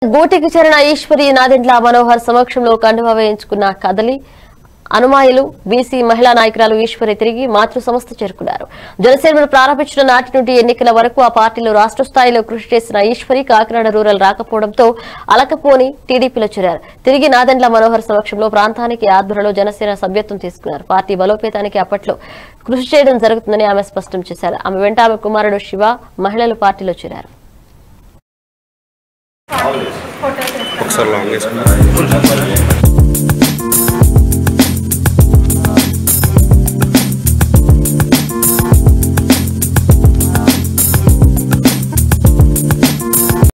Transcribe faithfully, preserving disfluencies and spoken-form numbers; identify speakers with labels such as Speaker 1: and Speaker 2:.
Speaker 1: గూటికి చేరిన ఈశ్వరి నాదెండ్ల మనోహర్ సమక్షంలో కండువా వేయించుకున్న కదలి అనుమాయులు బీసీ మహిళా నాయకురాలు ఈశ్వరి తిరిగి మాతృ సంస్థ చేరుకున్నారు. జనసేనను ప్రారంభించిన నాటి నుండి ఎన్నికల వరకు ఆ పార్టీలో రాష్ట్ర స్థాయిలో కృషి చేసిన ఈశ్వరి కాకినాడ రూరల్ రాకపోవడంతో అలకపోని టీడీపీలో చేరారు. తిరిగి నాదెండ్ల మనోహర్ సమక్షంలో ప్రాంతానికి ఆధ్వర్యంలో జనసేన సభ్యత్వం తీసుకున్నారు. పార్టీ బలోపేతానికి అప్పట్లో కృషి చేయడం జరుగుతుందని ఆమె స్పష్టం చేశారు. ఆమె వెంట ఆమె కుమారుడు శివ మహిళలు పార్టీలో చేరారు.
Speaker 2: ఒకసారి లాంగ్